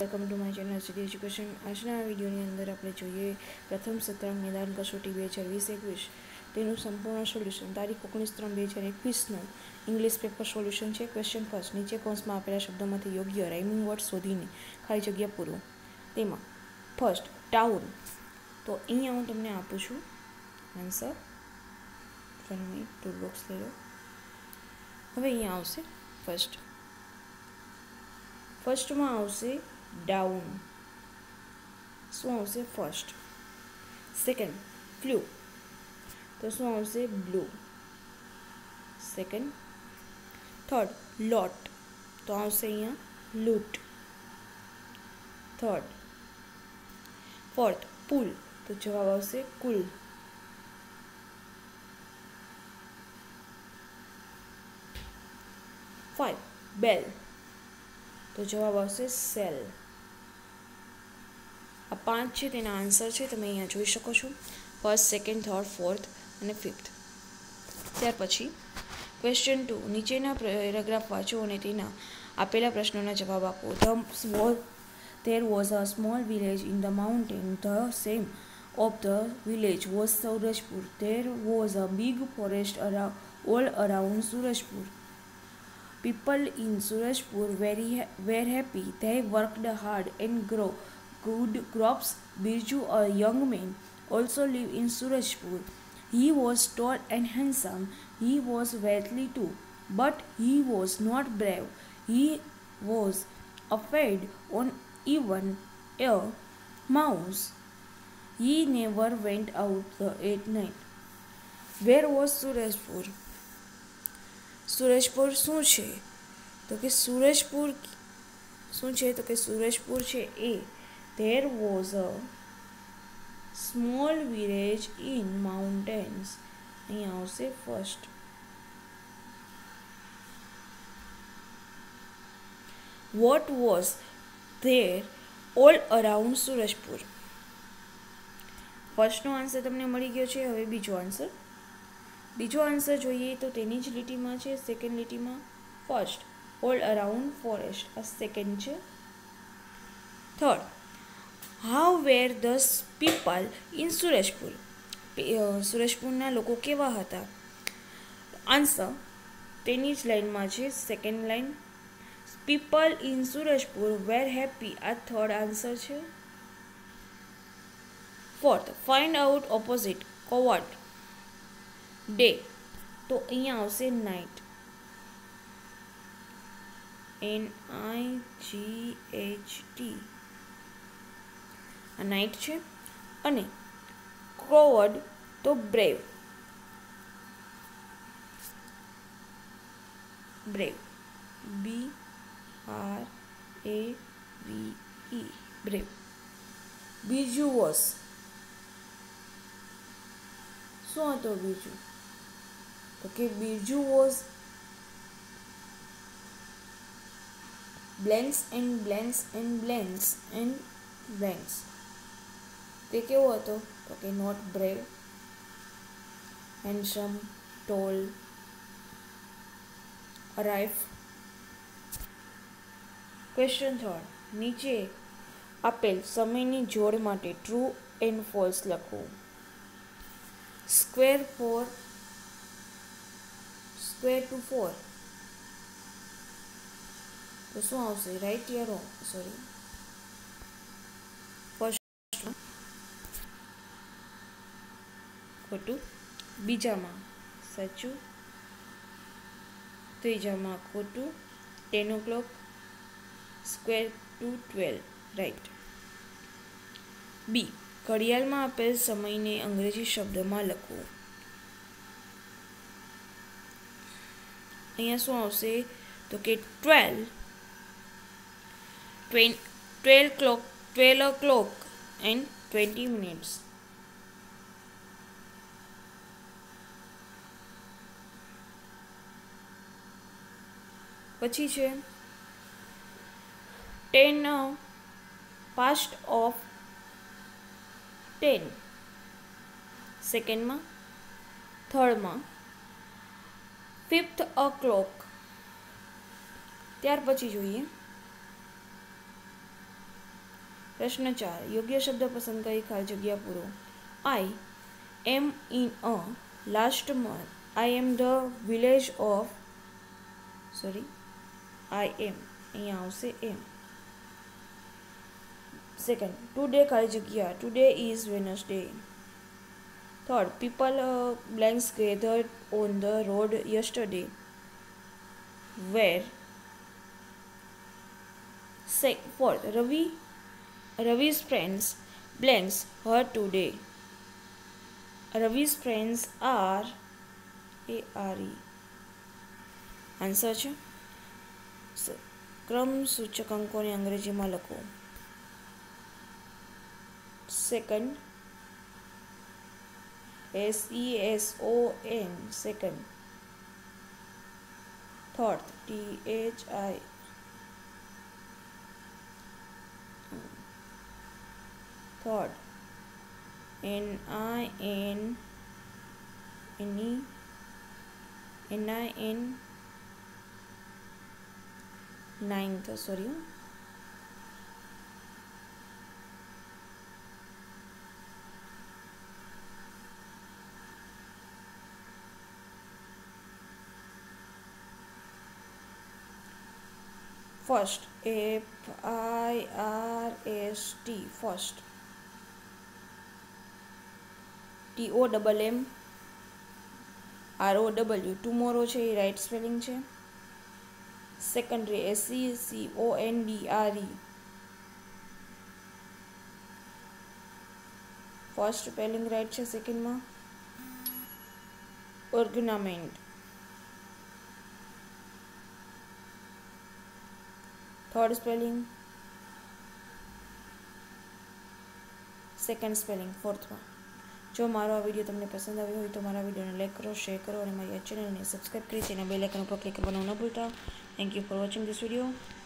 Welcome to my channel city education. આજના આ વિડીયોની અંદર આપણે જોઈએ પ્રથમ સત્રાંક નિદાન કસોટી 2020-21 તેનું સંપૂર્ણ સોલ્યુશન. તારીખ 19/3/2021નું ઇંગ્લિશ પેપર સોલ્યુશન છે. Question first. નીચે કૌંસમાં આપેલા શબ્દોમાંથી યોગ્ય રાઇમિંગ વર્ડ શોધીને ખાલી જગ્યા પૂરો. તેમાં ફર્સ્ટ ટાઉન, તો અહીંયા હું તમને આપું છું આન્સર. ટૂલ બોક્સ લઈ લો. હવે અહીંયા આવશે ફર્સ્ટમાં આવશે ડાઉન. શું આવશે? ફર્સ્ટ. સેકન્ડ ફ્લુ, તો શું આવશે? બ્લુ. સેકન્ડ. થર્ડ લોટ, તો આવશે અહીંયા લૂટ. થર્ડ. ફોર્થ પુલ, તો જવાબ આવશે કુલ. ફાઈવ બેલ, તો જવાબ આવશે સેલ. આ 5 છે તેના આન્સર છે, તમે અહીંયા જોઈ શકો છો. ફર્સ્ટ, સેકન્ડ, થર્ડ, ફોર્થ અને ફિફ્થ. ત્યાર પછી ક્વેશ્ચન 2. નીચેના પેરેગ્રાફ વાંચો અને તેના આપેલા પ્રશ્નોના જવાબ આપો. There was a small village in the mountain. The name of the village was Surajpur. There was a big forest all around Surajpur. People in Surajpur were happy. They worked hard and grew good crops. Birju, a young man, also lived in Surajpur. He was tall and handsome. He was wealthy too, but he was not brave. He was afraid on even a mouse. He never went out at night. Where was Surajpur? Surajpur શું છે? તો કે સુરજપુર શું છે? તો કે સુરજપુર છે એ There was a small village in mountains. અહીંયા આવશે first. What was there all around Surajpur? ફર્સ્ટનો આન્સર તમને મળી ગયો છે. હવે બીજો આન્સર જોઈએ તો તેની જ લીટીમાં છે. સેકન્ડ લીટીમાં ફર્સ્ટ ઓલ અરાઉન્ડ ફોરેસ્ટ, આ સેકન્ડ છે. Third, how were the people in Surajpur? સુરજપુરના લોકો કેવા હતા? આન્સર તેની જ લાઇનમાં છે, second line. People in Surajpur were happy, આ થર્ડ આન્સર છે. Fourth, find out opposite coward day, તો અહીંયા આવશે નાઇટ. NIGHT, આ નાઇટ છે. અને ક્રોવર્ડ તો બ્રેવ. BRAVE, brave. બીજું વોઝ, શું હતો બીજું? તો કે બીજું was blanks and blanks and blanks and blanks. તે કેવો હતો? તો કે not brave, handsome, tall, arrive. Question 3. નીચે આપેલ સમયની જોડ માટે ટ્રુ એન્ડ ફોલ્સ લખો. સ્ક્વેર ટુ 4, તો શું આવશે? રાઈટ યા રોંગ? સોરી, ફર્સ્ટ ખોટું, બીજામાં સાચું, ત્રીજામાં ખોટું. 10 o'clock. Square two 12, right. બી, ઘડિયાળમાં આપેલ સમયને અંગ્રેજી શબ્દમાં લખો. અહીંયા શું આવશે? તો કે 12 o'clock and 20 minutes. પછી છે 10 past of 10, સેકન્ડમાં. થર્ડમાં 5th o'clock. ત્યાર પછી જોઈએ પ્રશ્ન 4 યોગ્ય શબ્દ પસંદ કરી ખાલી જગ્યા પૂરો. I am in a last month I am the village of I am અહીંયા આવશે એમ. સેકન્ડ ટુડે ખાલી જગ્યા today is Wednesday. Third people blanks gathered on the road yesterday were. Fourth, Ravi's friends blanks her today. Ravi's friends are ARE. Answer છે. ક્રમ સૂચક અંકોને અંગ્રેજીમાં લખો. Second SESON second. Third THI. Third, ninth, sorry. First, FIRST, first. TOMM ROW tomorrow છે એ right spelling છે. Secondary SECONDRE first spelling right છે સેકન્ડમાં. Ornament third spelling. Second spelling ફોર્થમાં. જો મારો આ વિડીયો તમને પસંદ આવ્યો હોય તો મારા વિડીયોને લાઈક કરો, શેર કરો અને મારી આ ચેનલને સબસ્ક્રાઈબ કરી તેના બેલ આઇકન ઉપર ક્લિક કરવાનું ન ભૂલતા. Thank you for watching this video.